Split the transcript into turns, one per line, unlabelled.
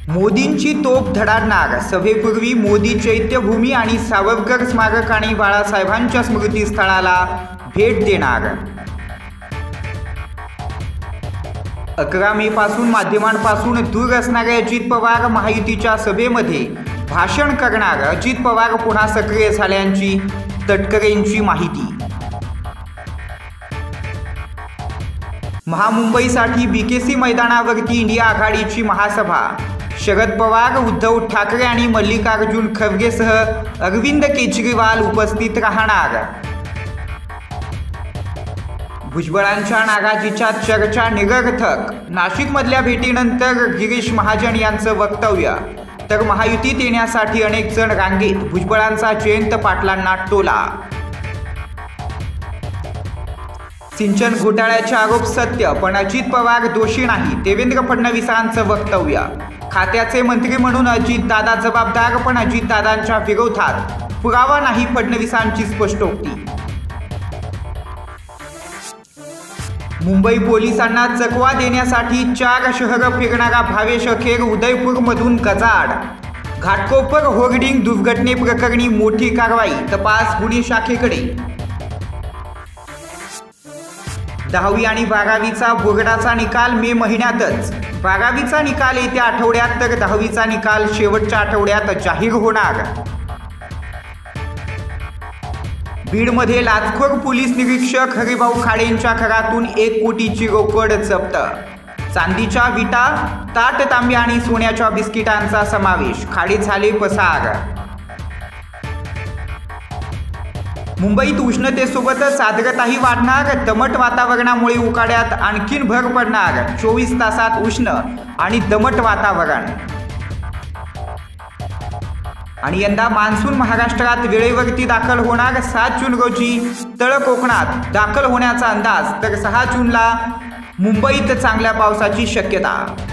मोदींची तोफ धडाडणार, सभेपूर्वी मोदी चैत्यभूमी आणि सावरकर स्मारक आणि बाळासाहेबांच्या स्मृतीस्थळाला भेट देणार। 11 मे पासून माध्यमांपासून दूर असणारे अजित पवार महायुतीच्या सभेमध्ये भाषण करणार। अजित पवार पुन्हा सक्रिय झाल्याची तटकरेंची माहिती। महामुंबईसाठी बीकेसी मैदानावरती इंडिया आघाडीची महासभा। शरद पवार, उद्धव ठाकरे आणि मल्लिकार्जुन खरगेसह अरविंद केजरीवाल उपस्थित राहणार। भुजबळांच्या नाराजीच्या चर्चा निरर्थक। नाशिकमधल्या भेटीनंतर गिरीश महाजन यांचं वक्तव्य। तर महायुतीत येण्यासाठी अनेक जण रांगेत, भुजबळांचा जयंत पाटलांना टोला। सिंचन घोटाळ्याचे आरोप सत्य, पण अजित पवार दोषी नाही, देवेंद्र फडणवीसांचं वक्तव्य। खात्याचे मंत्री म्हणून अजितदादा जबाबदार, पण अजितदादांच्या विरोधात पुरावा नाही, फडणवीसांची स्पष्टोक्ती। मुंबई पोलिसांना चकवा देण्यासाठी 4 शहरं फिरणारा भावेश अखेर उदयपूरमधून गजाआड। घाटकोपर होर्डिंग दुर्घटनेप्रकरणी मोठी कारवाई, तपास गुन्हे शाखेकडे। 10वी आणि 12वीचा बोर्डाचा निकाल मे महिन्यातच। 12वीचा निकाल येत्या आठवड्यात, तर 10वीचा निकाल शेवटच्या आठवड्यात जाहीर होणार। बीडमध्ये लाचखोर पोलीस निरीक्षक हरिभाऊ खाडेंच्या घरातून 1 कोटीची रोकड जप्त। चांदीच्या विटा, ताट, तांबे आणि सोन्याच्या बिस्किटांचा समावेश। खाडे झाले पसार। मुंबईत उष्णतेसोबतच आर्द्रताही वाढणार। दमट वातावरणामुळे उकाड्यात आणखीन भर पडणार। 24 तासात उष्ण आणि दमट वातावरण। आणि यंदा मान्सून महाराष्ट्रात वेळेवरती दाखल होणार। 7 जून रोजी तळ कोकणात दाखल होण्याचा अंदाज, तर 6 जूनला मुंबईत चांगल्या पावसाची शक्यता।